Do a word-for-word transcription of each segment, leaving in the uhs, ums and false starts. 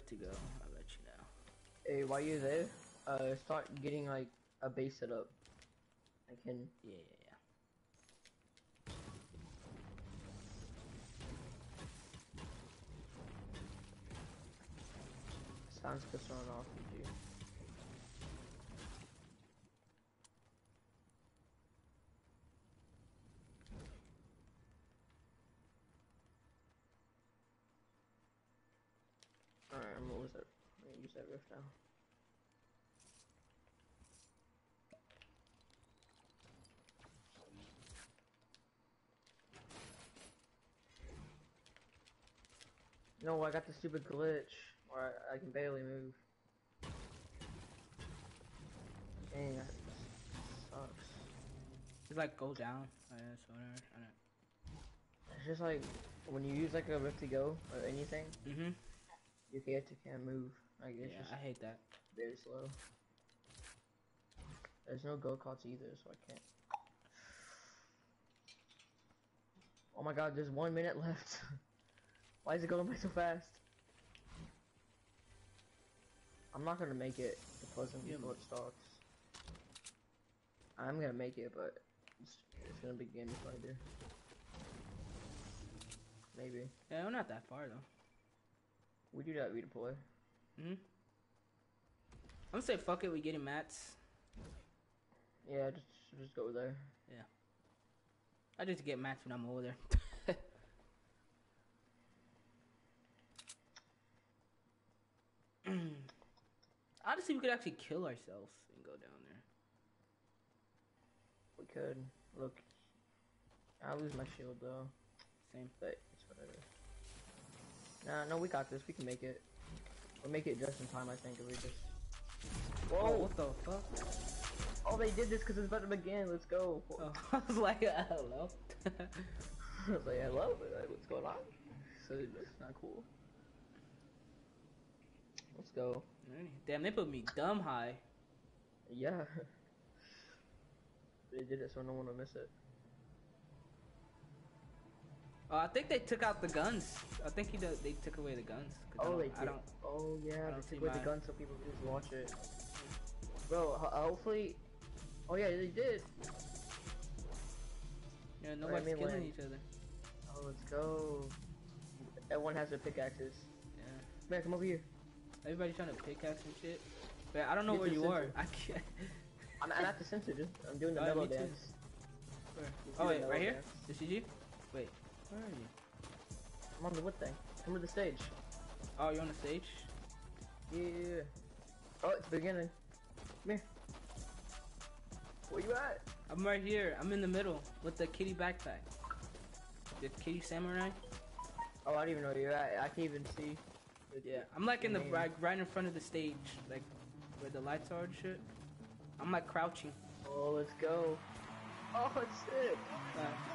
to go, I'll let you know. Hey, while you're there, uh, start getting like a base set up. I can. Yeah, yeah, yeah. Sounds good throwing off with you. Alright, I'm gonna use that. I'm gonna use that rift now. No, I got the stupid glitch where I, I can barely move. Dang, that sucks. Just like go down, I guess, whatever. I don't. It's just like when you use like a rift to go or anything, Mhm. your character can't move. Like it's Yeah, just I hate that. very slow. There's no go karts either, so I can't. Oh my god, there's one minute left. Why is it going by so fast? I'm not gonna make it to Pleasant Yeah, before it starts. I'm gonna make it, but it's, it's gonna be game fighter. Maybe. Yeah, we're not that far though. We do that redeploy. Mhm. I'm gonna say fuck it. We getting mats. Yeah, just just go there. Yeah. I just get mats when I'm over there. Honestly, we could actually kill ourselves and go down there. We could. Look, I lose my shield though. Same. But it's whatever. Nah, no, we got this. We can make it. We'll make it just in time, I think, if we just. Whoa! Oh, what the fuck? Oh, they did this because it's about to begin. Let's go. Oh, I was like, uh, hello. I was like, hello, like, what's going on? So that's not cool. Let's go. Damn, they put me dumb high. Yeah. They did it so no one will miss it. Oh, I think they took out the guns. I think he do, they took away the guns. Oh, they I did. don't. Oh yeah, I they don't took see away the my- gun so people can just watch it. Bro, ho hopefully. Oh yeah, they did. Yeah, nobody's mean, killing like- each other. Oh, let's go. Everyone has their pickaxes. Yeah. Man, come over here. Everybody's trying to pickaxe and shit. But I don't know Get where the you sensor. are. I can't. I'm, I'm at the center, dude. I'm doing the Oh, mellow me too. dance. Where? You see Oh the wait, mellow right here? dance? This is you? Wait, where are you? I'm on the wood thing. Come to the stage. Oh, you're on the stage? Yeah. Oh, it's beginning. Come here. Where you at? I'm right here. I'm in the middle with the kitty backpack. The kitty samurai? Oh, I don't even know where you're at. I can't even see. Yeah, I'm like in the name. right, right in front of the stage, like where the lights are and shit. I'm like crouching. Oh, let's go. Oh, it's sick. Uh,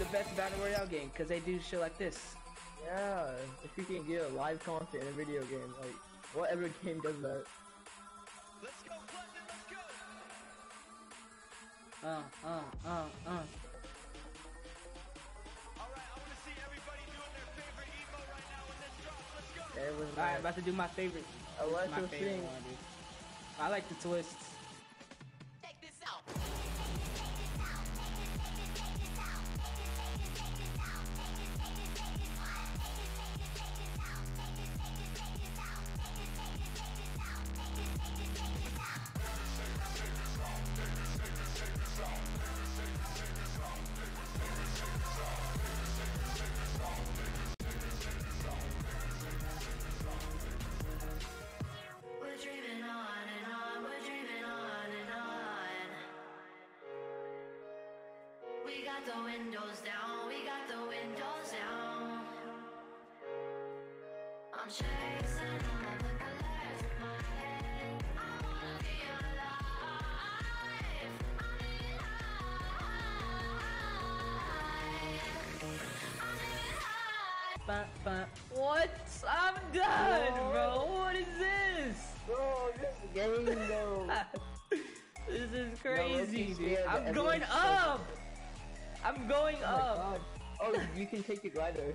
best battle royale game because they do shit like this. Yeah, if you can get a live content in a video game, like whatever game does that. Let's go, Pleasant, let's go. Uh, uh, uh, uh. Alright, I wanna see everybody doing their favorite emo right now when this drops. Let's go. It was Alright, about to do my favorite. Electro my favorite Sing. one, dude. I like the twists. Check this out. We're dreaming on and on, we're dreaming on and on. We got the windows down, we got the windows down. I'm chasing all the colors in my head. I wanna be alive. I'm living high. I'm living high. Ba, ba. What? I'm done, Whoa. bro. What is this? Bro, this game though. This is low-key crazy, dude. scared that I'm going everyone's up. I'm going Oh my up. god. Oh, you can take your glider.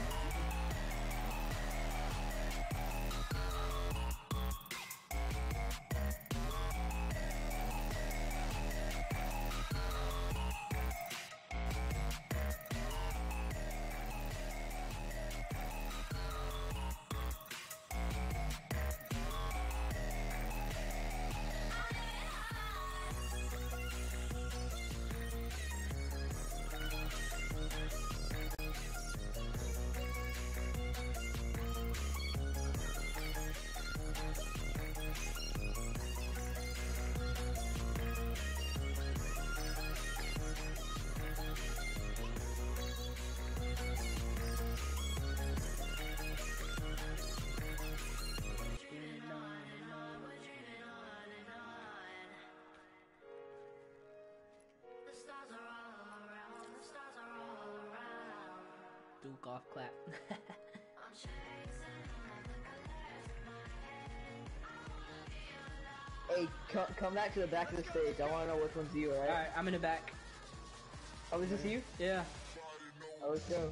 The stars are all around, the stars are all around. Do golf clap. I'm chasing all the colors in my head. I wanna be alive. Hey, come, come back to the back of the stage. I wanna know which one's you, alright? Alright, I'm in the back. Oh, is this you? Yeah. Oh, let's go.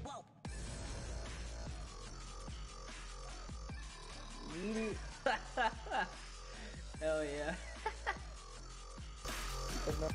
Yeet it. Hell yeah. That's not-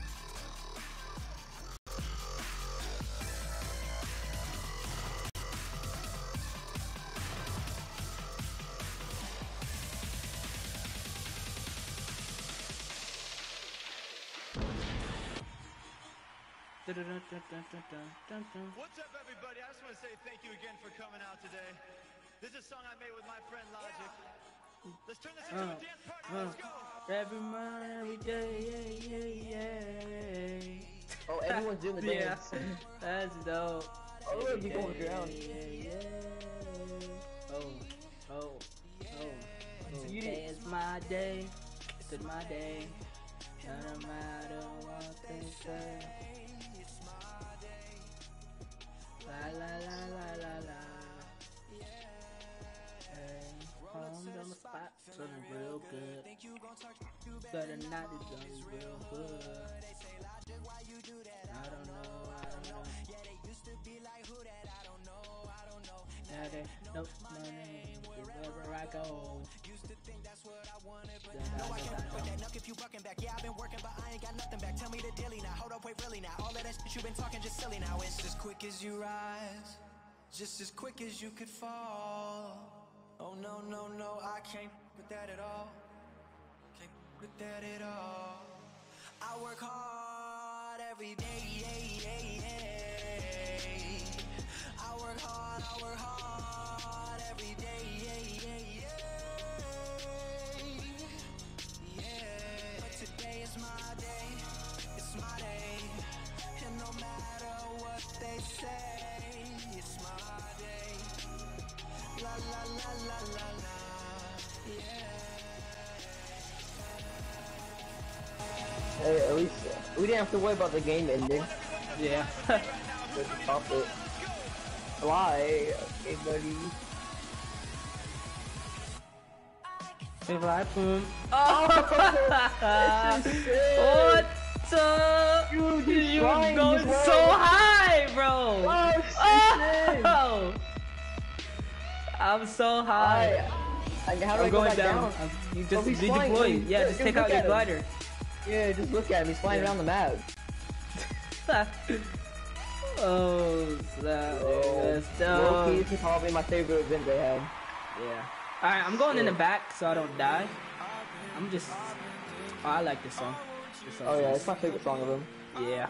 Dun-dun-dun-dun-dun-dun-dun. What's up, everybody? I just want to say thank you again for coming out today. This is a song I made with my friend Logic. Let's turn this into Uh, a dance party. uh, Let's go. Every morning, every day, yeah, yeah, yeah. Oh, everyone's doing the Yeah, dance. that's dope. Oh, look, you going around. Yeah, yeah. Oh, oh, oh. You Today did- is my day. It's my day. No matter what they say. La la la la la la. Hey, home on the spot, feeling real good. But the night is done real good. I don't know, I don't know. Now they know my name wherever I go. No, I can't put that nuck if you bucking back. Yeah, I've been working, but I ain't got nothing back. Tell me the dilly now. Hold up, wait, really now. All of that shit you been talking just silly now. It's as quick as you rise, just as quick as you could fall. Oh no, no, no, I can't with that at all. Can't with that at all. I work hard every day. I work hard, I work hard every day. Yeah, but today is my day, it's my day. And no matter what they say, it's my day. La la la la la la, yeah. Hey, at least we didn't have to worry about the game ending. Yeah. Just pop it. Fly, okay, buddy. Fly, boom. Oh, What the? Dude, You he's flying, going he's so flying. high, bro. Oh, Oh! I'm so high. I, I, how do I I'm go going back down. down? I'm- you Oh, just he's redeploy. flying. Yeah, Look, just just take look out your at him. glider. Yeah, just look at him. He's flying Yeah. around the map. Oh, snap, dude. Oh, That's Low-key, dope. this is probably my favorite event they had. Yeah. Alright, I'm going in the back so I don't die. I'm just. Oh, I like this song. This song Oh yeah, is- it's my favorite song of them. Yeah.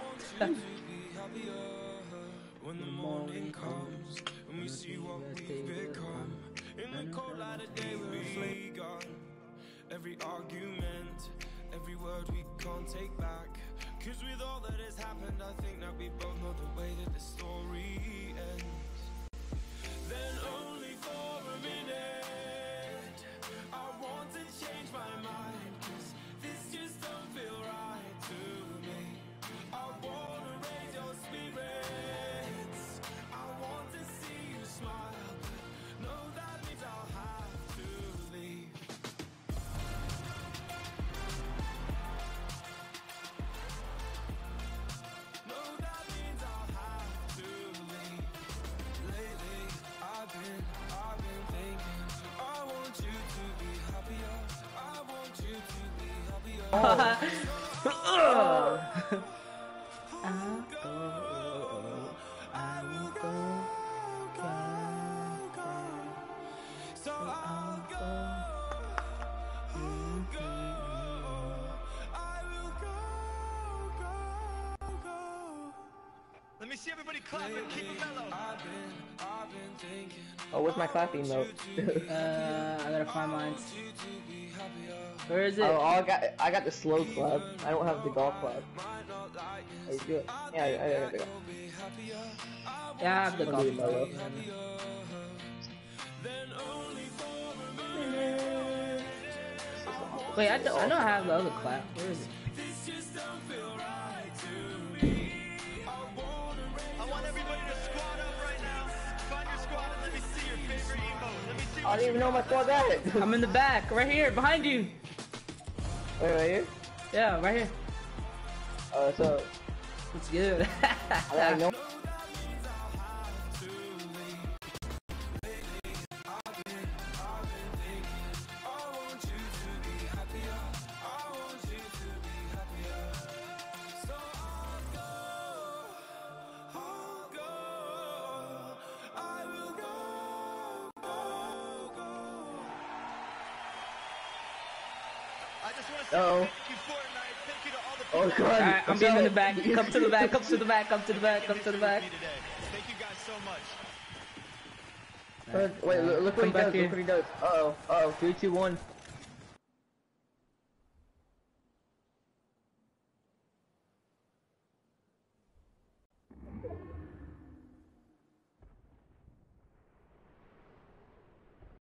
When the morning comes and we see what we've become. In the cold light of day we got every argument, every word we can't take back. Cause with all that has happened, I think that we both know the way that the story ends. Then only for a minute, I want to change my mind. Cause this just don't feel right to me. I wanna raise your spirits, I want to see you smile. No, that means I'll have to leave. No, that means I'll have to leave. Lately, I've been, I've been thinking, I want you to be happier. I want you to be happier. I'll go. I will go. So I'll go, I'll go, I will go, go, go. Let me see everybody clap and keep it mellow. I've been, I've been thinking. Oh, what's my clapping note? Uh, I gotta find mine. Where is it? Oh, I got I got the slow clap. I don't have the golf clap. Oh, you do it. Yeah, I, I got the golf. Yeah, I have the I'll golf. do it mellow. Wait, I, do, I know I have the other clap. Where is it? I want everybody to squat up right now. Find your squad and let me see your favorite emote. Let me see I what didn't even know my squad got it. I'm in the back, right here, behind you. Wait, right here? Yeah, right here. Uh, so, It's good. I know. I'll go, I will go, go, go. I just want to say Uh-oh. thank you, Fortnite. Thank you to all the people Oh, that God. Alright, I'm What's getting in up? the back. Come to the back. Come to the back. Come to the back. Come to the back. with me today. Thank you guys so much. Uh, wait, look, look what Come he back does. here. Look what he does. Uh oh. Uh oh. Three, two, one.